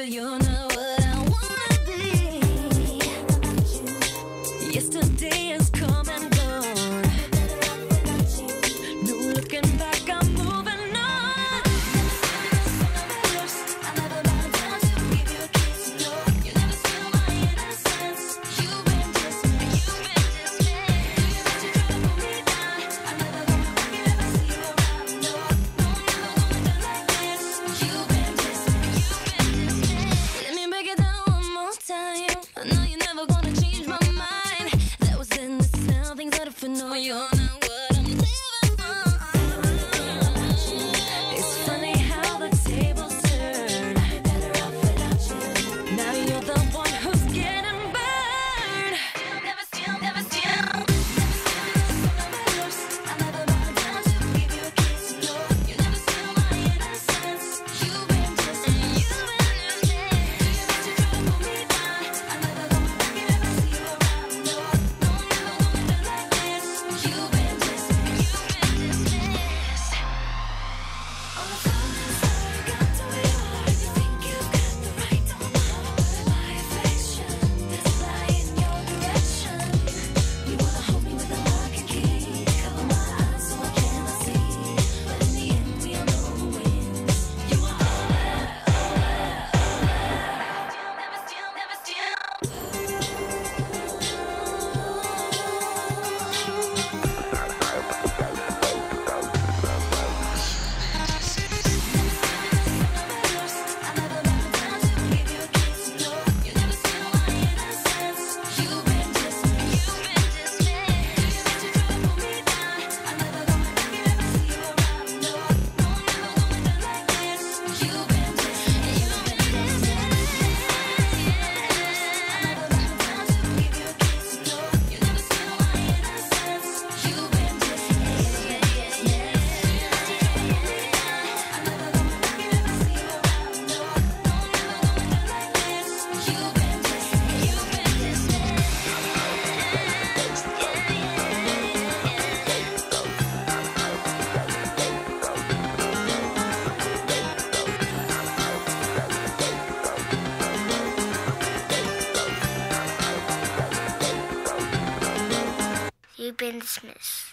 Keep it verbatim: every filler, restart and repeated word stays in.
but you're not what I wanna be. Yesterday has come and gone. No looking back, I'm moving on. I never bow down to give you a kiss, no. You never steal my innocence. You've been dismissed, you've been dismissed. You used to try to pull me down. I never gonna walk you, never see you around, no. No, never gonna do like this. You've been dismissed, you've been dismissed. Let me break it down one more time. I know you're never gonna change my mind. That was then, this is now, things are different, no, you're not what I'm living for. It's funny how the tables turn. I'd be better off without you. Now you're the one who's getting burned. Never steal, never steal. I never bow down to give you a kiss, no. You never steal my innocence. You've been dismissed, you've been dismissed. You used to try to pull me down. I never gonna walk you, never see you around, no. No, never gonna do like this. You've been dismissed, you've been dismissed. On the phone, sorry, got to it hard. You think you've got the right to know my affection. There's a lie in your direction. You wanna hold me with a lock and key, cover my eyes so I cannot see. But in the end, we all know who wins. You are all that, all that, all that. Never steal, never steal. I never bow down to give you a kiss, no. You never steal my innocence. You've been dismissed, you've been dismissed. You used to try to pull me down. I never gonna walk you, never see you around, no. No, never gonna do like this. You've been dismissed, you've been dismissed. I never bow down to give you a kiss, no. You never steal my innocence. You've been dismissed, yeah, yeah, yeah. You used to try to pull me down. I never gonna walk you, never see you around, no. No, never gonna do like this. You've been dismissed, you've been dismissed. You've been dismissed.